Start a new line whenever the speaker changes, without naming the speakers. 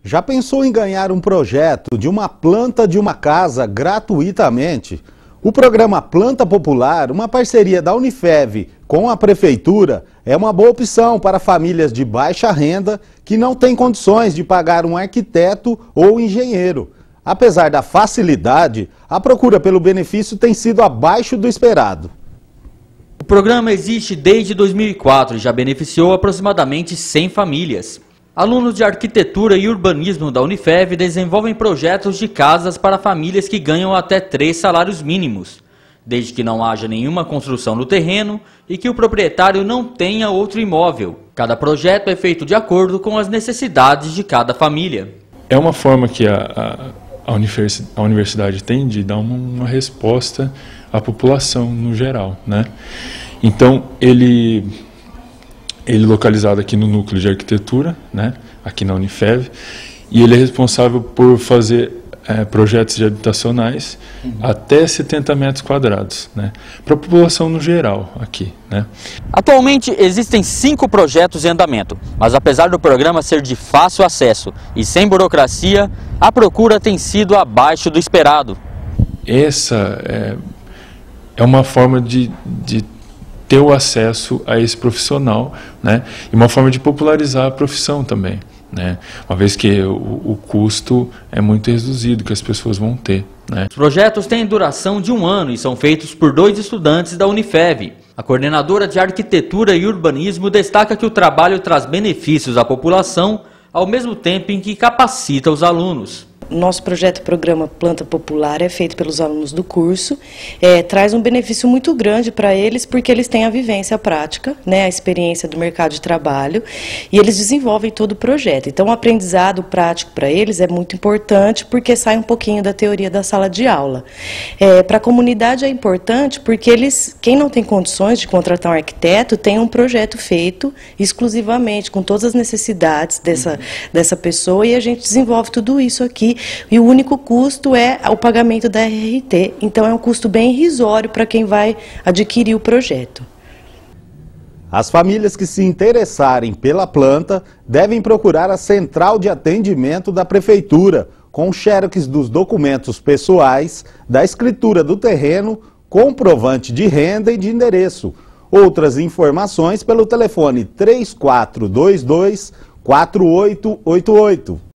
Já pensou em ganhar um projeto de uma planta de uma casa gratuitamente? O programa Planta Popular, uma parceria da Unifev com a Prefeitura, é uma boa opção para famílias de baixa renda que não têm condições de pagar um arquiteto ou engenheiro. Apesar da facilidade, a procura pelo benefício tem sido abaixo do esperado.
O programa existe desde 2004 e já beneficiou aproximadamente 100 famílias. Alunos de arquitetura e urbanismo da Unifev desenvolvem projetos de casas para famílias que ganham até 3 salários mínimos, desde que não haja nenhuma construção no terreno e que o proprietário não tenha outro imóvel. Cada projeto é feito de acordo com as necessidades de cada família.
É uma forma que a universidade tem de dar uma resposta à população no geral, né? Então, ele localizado aqui no núcleo de arquitetura, né, aqui na Unifev, e ele é responsável por fazer projetos habitacionais até 70 metros quadrados, né, para a população no geral aqui, né.
Atualmente existem 5 projetos em andamento, mas apesar do programa ser de fácil acesso e sem burocracia, a procura tem sido abaixo do esperado.
Essa é uma forma de ter o acesso a esse profissional, né? E uma forma de popularizar a profissão também, né? Uma vez que o custo é muito reduzido que as pessoas vão ter, né?
Os projetos têm duração de 1 ano e são feitos por 2 estudantes da Unifev. A coordenadora de arquitetura e urbanismo destaca que o trabalho traz benefícios à população, ao mesmo tempo em que capacita os alunos.
Nosso programa Planta Popular é feito pelos alunos do curso, traz um benefício muito grande para eles porque eles têm a vivência prática, né, a experiência do mercado de trabalho e eles desenvolvem todo o projeto. Então o aprendizado prático para eles é muito importante porque sai um pouquinho da teoria da sala de aula. Para a comunidade é importante porque quem não tem condições de contratar um arquiteto tem um projeto feito exclusivamente com todas as necessidades dessa pessoa e a gente desenvolve tudo isso aqui. E o único custo é o pagamento da RRT, então é um custo bem irrisório para quem vai adquirir o projeto.
As famílias que se interessarem pela planta devem procurar a central de atendimento da Prefeitura, com xerox dos documentos pessoais, da escritura do terreno, comprovante de renda e de endereço. Outras informações pelo telefone 3422-4888.